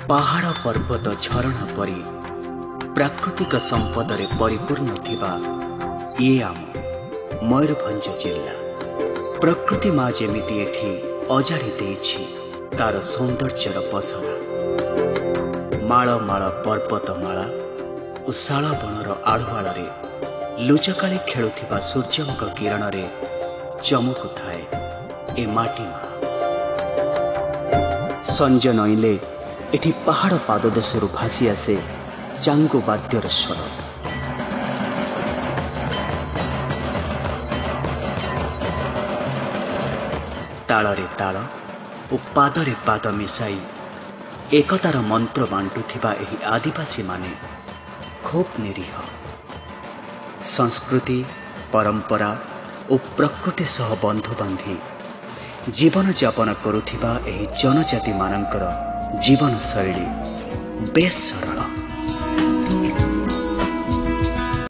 पहाड़ पर्वत झरणा परी प्राकृतिक संपद रे परिपूर्ण थिबा ये आम मयूरभंज जिला। प्रकृति माँ जेमिति एठी अजाड़ी देछि तार सौंदर्यर पसरा। माळ माळ पर्वतमाला और शाल बनर आढ़ुआल लुचकाली खेलुथिबा सूर्यंक किरण रे चमकु थाए ए माटी माँ। संज नईले एठी पहाड़ पाददेशरू भासी आसे चांगो वाद्यर स्वर। ताଳରେ ताଳ ଓ ପାଦରେ ପାଦ ମିଶାଇ एकतार मंत्र बांटुथिबा एही आदिवासी माने खूब निरीह। संस्कृति परंपरा और प्रकृति सह बंधु बांधी जीवन यापन करुथिबा एही जनजाति मानकर जीवन शैली बेस सरल।